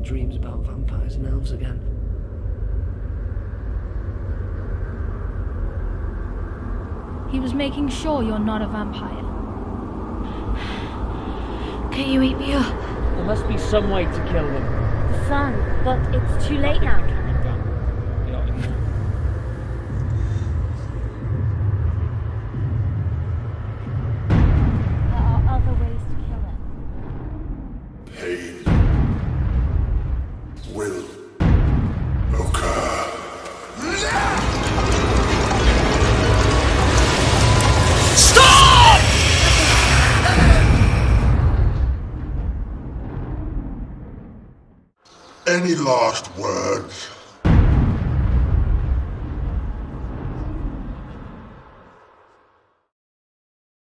dreams about vampires and elves again. He was making sure you're not a vampire. Can you eat me up? There must be some way to kill them. The sun, but it's too late now. There are other ways to kill him. Pain will occur. Stop! Any last words?